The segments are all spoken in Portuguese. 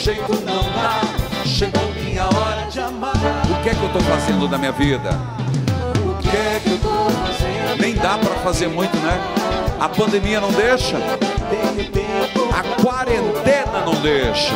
jeito não dá. Chegou minha hora de amar. O que é que eu estou fazendo da minha vida? O que é que eu estou fazendo? Nem dá para fazer muito, né? A pandemia não deixa. A quarentena não deixa.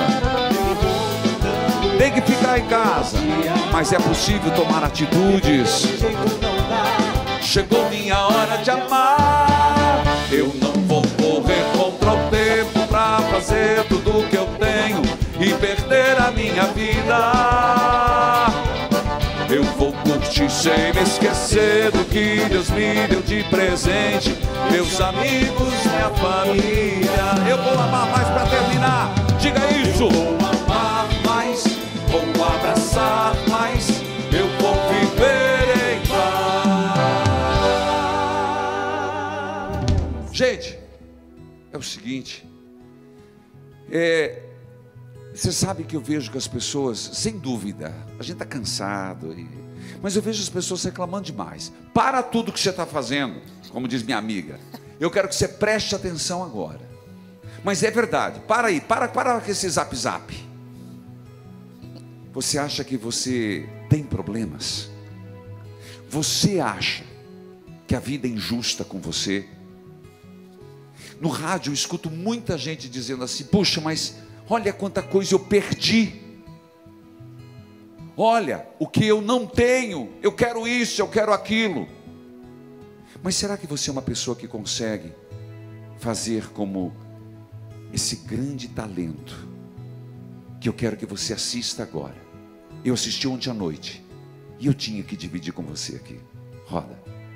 Tem que ficar em casa, mas é possível tomar atitudes. Chegou minha hora de amar. Eu não vou correr contra o tempo pra fazer tudo que eu tenho e perder a minha vida. Eu vou curtir sem me esquecer do que Deus me deu de presente, meus amigos, minha família. Eu vou amar mais pra terminar. Diga isso. Eu vou amar mais, vou abraçar mais, eu vou viver em paz. Gente, é o seguinte, você sabe que eu vejo que as pessoas, sem dúvida, a gente está cansado, mas eu vejo as pessoas reclamando demais. Para tudo que você está fazendo, como diz minha amiga. Eu quero que você preste atenção agora. Mas é verdade, para aí, para com esse zap zap. Você acha que você tem problemas? Você acha que a vida é injusta com você? No rádio eu escuto muita gente dizendo assim: puxa, mas olha quanta coisa eu perdi. Olha, o que eu não tenho, eu quero isso, eu quero aquilo. Mas será que você é uma pessoa que consegue fazer como esse grande talento que eu quero que você assista agora? Eu assisti ontem à noite e eu tinha que dividir com você aqui. Roda.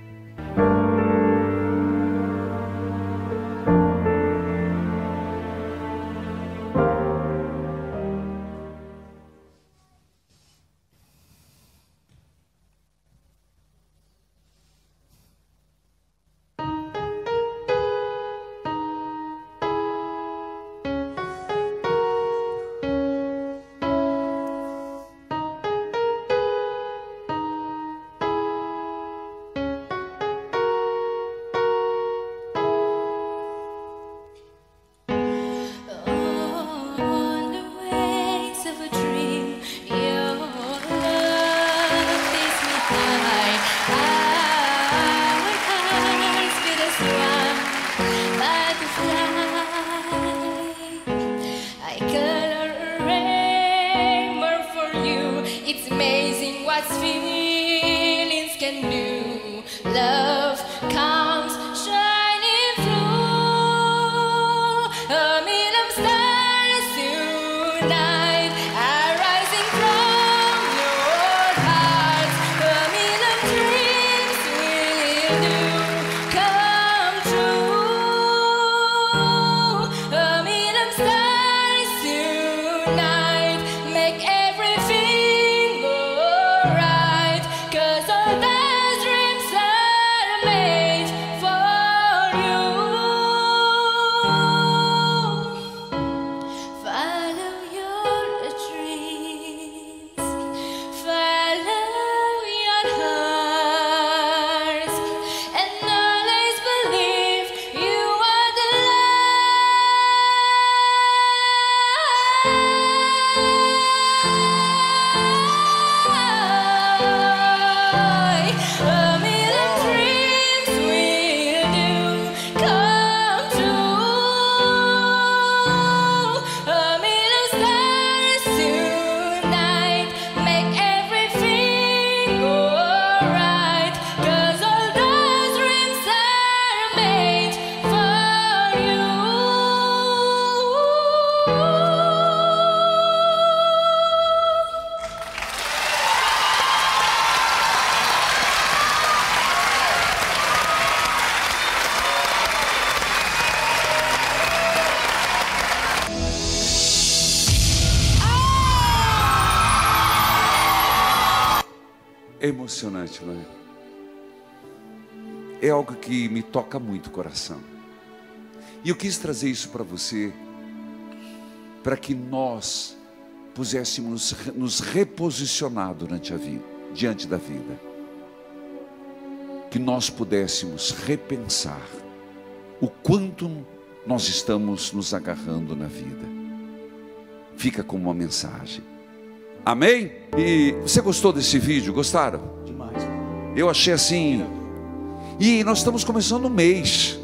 É emocionante, não é? É algo que me toca muito o coração. E eu quis trazer isso para você, para que nós pudéssemos nos reposicionar durante a vida, diante da vida. Que nós pudéssemos repensar o quanto nós estamos nos agarrando na vida. fica como uma mensagem. Amém? E você gostou desse vídeo? Gostaram? Demais. Eu achei assim. E nós estamos começando o mês.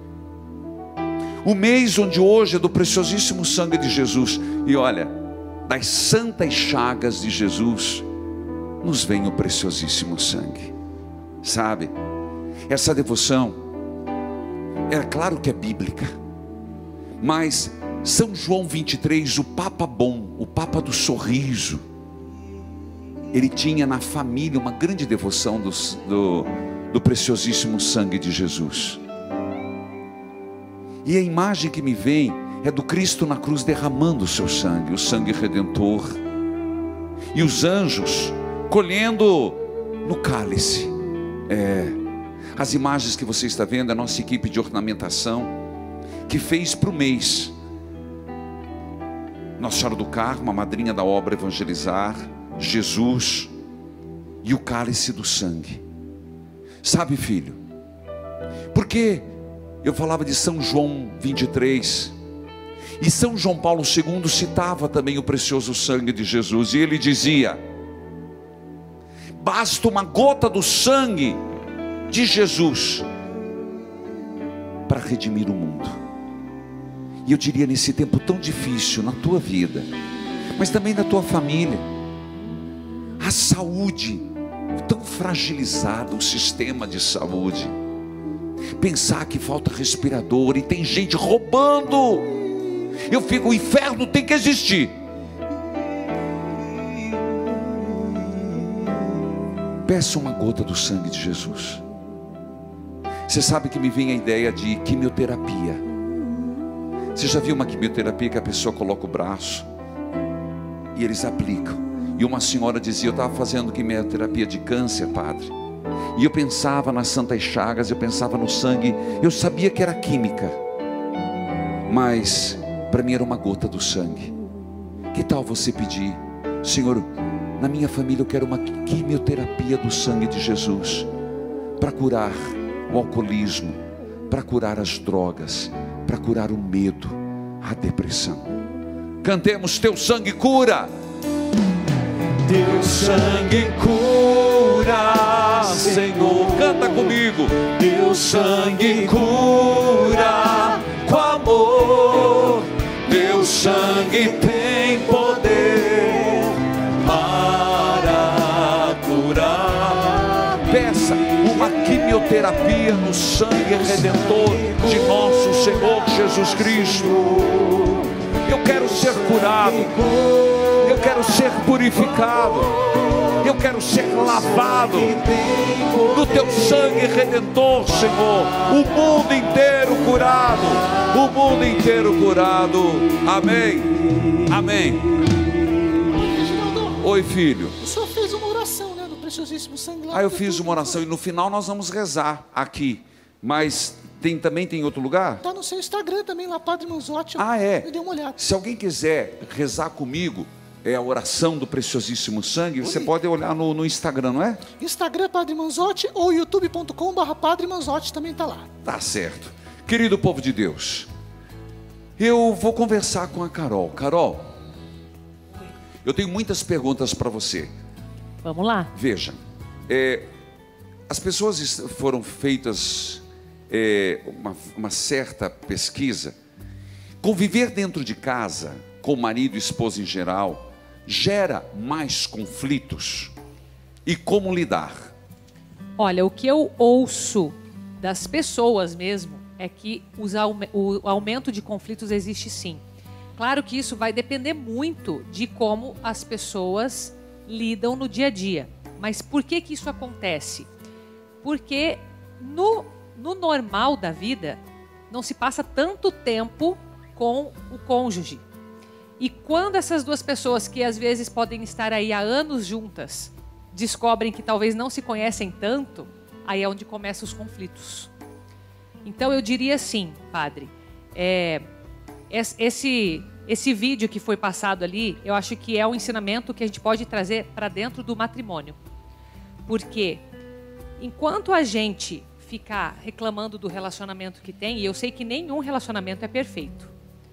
O mês onde hoje é do preciosíssimo sangue de Jesus. E olha, das santas chagas de Jesus nos vem o preciosíssimo sangue. Sabe? Essa devoção, é claro que é bíblica, mas São João 23, o Papa bom, o Papa do sorriso, ele tinha na família uma grande devoção do preciosíssimo sangue de Jesus. E a imagem que me vem é do Cristo na cruz derramando o seu sangue, o sangue redentor, e os anjos colhendo no cálice. As imagens que você está vendo, a nossa equipe de ornamentação que fez para o mês. Nossa Senhora do Carmo, a madrinha da obra Evangelizar, Jesus e o cálice do sangue. Sabe, filho, porque eu falava de São João 23, e São João Paulo II citava também o precioso sangue de Jesus, e ele dizia: basta uma gota do sangue de Jesus para redimir o mundo. E eu diria, nesse tempo tão difícil na tua vida, mas também na tua família, a saúde tão fragilizada, o sistema de saúde, pensar que falta respirador e tem gente roubando, eu fico, o inferno tem que existir. Peça uma gota do sangue de Jesus. Você sabe que me vem a ideia de quimioterapia. Você já viu uma quimioterapia que a pessoa coloca o braço e eles aplicam? E uma senhora dizia: eu estava fazendo quimioterapia de câncer, padre, e eu pensava nas santas chagas, eu pensava no sangue, eu sabia que era química, mas para mim era uma gota do sangue. Que tal você pedir: Senhor, na minha família eu quero uma quimioterapia do sangue de Jesus, para curar o alcoolismo, para curar as drogas, para curar o medo, a depressão. Cantemos: teu sangue cura. Teu sangue cura, Senhor. Canta comigo. Teu sangue cura com amor. Teu sangue tem poder para curar. Peça uma quimioterapia no sangue redentor de nosso Senhor Jesus Cristo. Eu quero ser curado, eu quero ser purificado, eu quero ser lavado no teu sangue redentor, Senhor. O mundo inteiro curado, o mundo inteiro curado. Amém, amém. Oi, filho. O senhor fez uma oração, né, do preciosíssimo sangue lá. Eu fiz uma oração e no final nós vamos rezar aqui, mas também tem outro lugar? Está no seu Instagram também, lá, Padre Manzotti. É? Eu dei uma olhada. Se alguém quiser rezar comigo, a oração do preciosíssimo sangue, você pode olhar no Instagram, não é? Instagram Padre Manzotti ou youtube.com/Padre Manzotti também está lá. Tá certo. Querido povo de Deus, eu vou conversar com a Carol. Carol, eu tenho muitas perguntas para você. Vamos lá. Veja, as pessoas foram feitas uma certa pesquisa. Conviver dentro de casa, com marido e esposa em geral, gera mais conflitos? E como lidar? Olha, o que eu ouço das pessoas mesmo é que o aumento de conflitos existe sim. Claro que isso vai depender muito de como as pessoas lidam no dia a dia. Mas por que isso acontece? Porque no normal da vida, não se passa tanto tempo com o cônjuge. E quando essas duas pessoas, que às vezes podem estar aí há anos juntas, descobrem que talvez não se conhecem tanto, aí é onde começam os conflitos. Então eu diria assim, padre, esse vídeo que foi passado ali, eu acho que é um ensinamento que a gente pode trazer para dentro do matrimônio. Porque enquanto a gente ficar reclamando do relacionamento que tem, e eu sei que nenhum relacionamento é perfeito,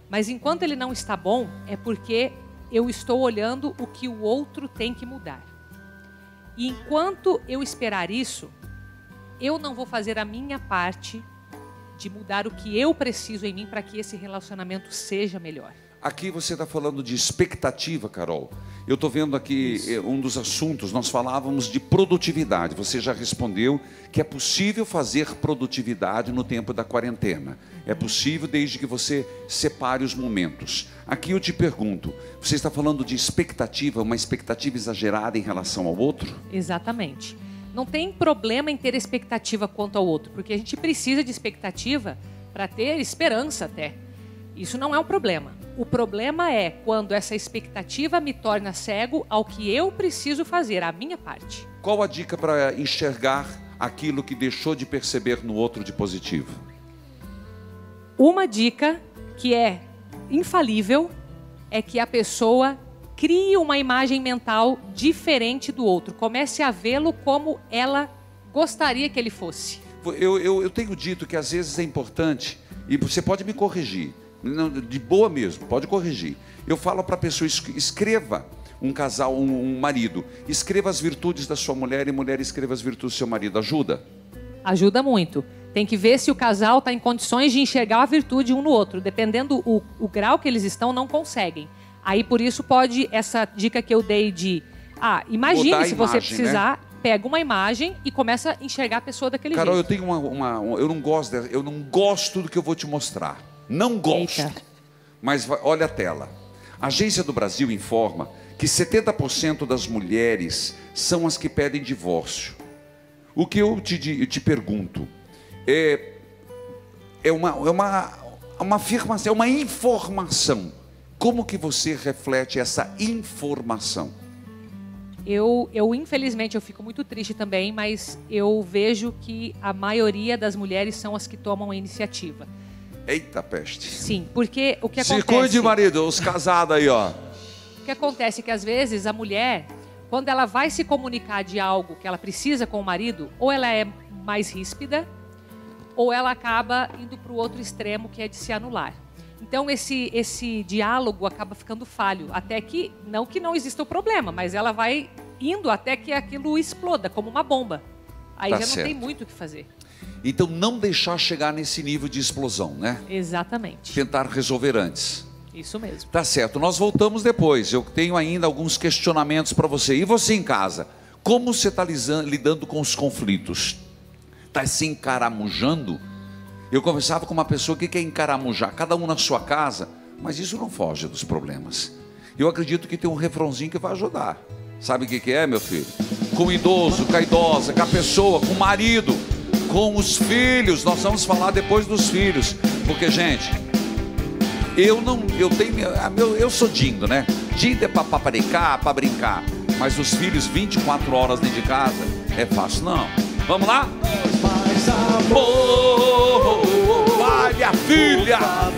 Mas enquanto ele não está bom, é porque eu estou olhando o que o outro tem que mudar. E enquanto eu esperar isso, eu não vou fazer a minha parte de mudar o que eu preciso em mim para que esse relacionamento seja melhor. Aqui você está falando de expectativa, Carol. Eu estou vendo aqui um dos assuntos, nós falávamos de produtividade. Você já respondeu que é possível fazer produtividade no tempo da quarentena. É possível desde que você separe os momentos. Aqui eu te pergunto, você está falando de expectativa, uma expectativa exagerada em relação ao outro? Exatamente. Não tem problema em ter expectativa quanto ao outro, porque a gente precisa de expectativa para ter esperança até. Isso não é um problema. O problema é quando essa expectativa me torna cego ao que eu preciso fazer, a minha parte. Qual a dica para enxergar aquilo que deixou de perceber no outro de positivo? Uma dica que é infalível é que a pessoa crie uma imagem mental diferente do outro. Comece a vê-lo como ela gostaria que ele fosse. Eu tenho dito que às vezes é importante, e você pode me corrigir, de boa mesmo, pode corrigir. Eu falo para a pessoa, escreva um casal, um marido, escreva as virtudes da sua mulher e mulher escreva as virtudes do seu marido. Ajuda? Ajuda muito. Tem que ver se o casal está em condições de enxergar a virtude um no outro. Dependendo o grau que eles estão, não conseguem. Aí por isso pode, essa dica que eu dei de, imagine se você precisar, né? Pega uma imagem e começa a enxergar a pessoa daquele Carol, jeito. eu tenho eu não gosto do que eu vou te mostrar. Não gosto. Eita. Mas olha a tela. A Agência do Brasil informa que 70% das mulheres são as que pedem divórcio. O que eu te pergunto é uma afirmação, é uma informação. Como que você reflete essa informação? Eu infelizmente, eu fico muito triste também, mas eu vejo que a maioria das mulheres são as que tomam a iniciativa. Eita peste. Sim, porque o que acontece... Se cuide, marido, os casados aí, ó. O que acontece é que às vezes a mulher, quando ela vai se comunicar de algo que ela precisa com o marido, ou ela é mais ríspida, ou ela acaba indo para o outro extremo, que é de se anular. Então esse diálogo acaba ficando falho, até que não exista o problema, mas ela vai indo até que aquilo exploda como uma bomba. Aí já não tem muito o que fazer. Então não deixar chegar nesse nível de explosão, né? Exatamente. Tentar resolver antes. Isso mesmo. Tá certo, nós voltamos depois. Eu tenho ainda alguns questionamentos para você. E você em casa, como você está lidando com os conflitos? Está se encaramujando? Eu conversava com uma pessoa que quer encaramujar, cada um na sua casa, mas isso não foge dos problemas. Eu acredito que tem um refrãozinho que vai ajudar. Sabe o que é, meu filho? Com o idoso, com a idosa, com a pessoa, com o marido, com os filhos. Nós vamos falar depois dos filhos, porque, gente, eu sou dindo, né? Dindo é para paparicar, para brincar, mas os filhos 24 horas dentro de casa é fácil não. Vamos lá? Amor, vai, minha filha.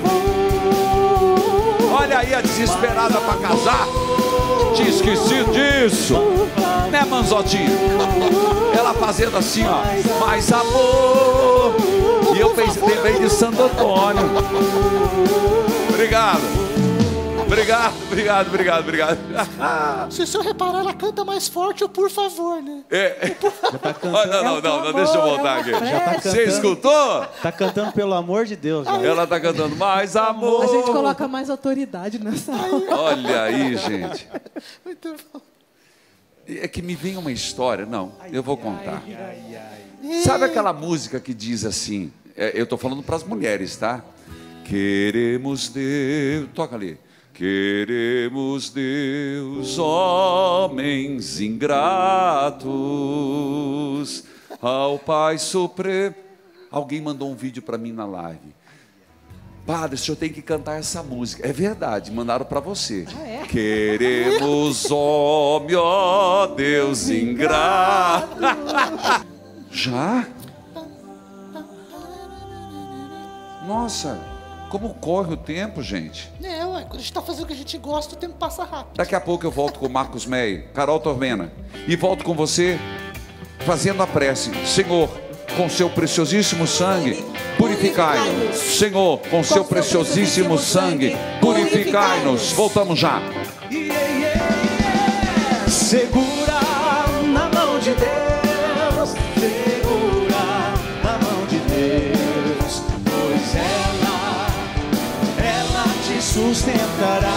Olha aí a desesperada para casar. Te esqueci disso, né, Manzotinha? Ela fazendo assim, ó, mais amor. E eu lembrei de Santo Antônio. Obrigado. Obrigado. Se o senhor reparar, ela canta mais forte, por favor, né? Já tá cantando. Não, deixa eu voltar aqui. Você escutou? Tá cantando pelo amor de Deus. Já. Ela tá cantando mais amor. A gente coloca mais autoridade nessa hora. Olha aí, gente. Muito bom. É que me vem uma história, eu vou contar. Sabe aquela música que diz assim, eu tô falando para as mulheres, tá? Queremos Deus, toca ali. Queremos Deus, homens ingratos, ao Pai Supremo. Alguém mandou um vídeo para mim na live. Padre, o senhor tem que cantar essa música. É verdade, mandaram para você. Queremos homem, ó Deus ingrato. Já? Nossa. Como corre o tempo, gente? Quando a gente está fazendo o que a gente gosta, o tempo passa rápido. Daqui a pouco eu volto com o Marcos Meyer, Carol Tormena, e volto com você fazendo a prece. Senhor, com seu preciosíssimo sangue, Purificai-nos, Senhor, com seu preciosíssimo sangue. Purificai-nos. Voltamos já. Segura na mão de Deus, segura na mão de Deus, pois ela te sustentará.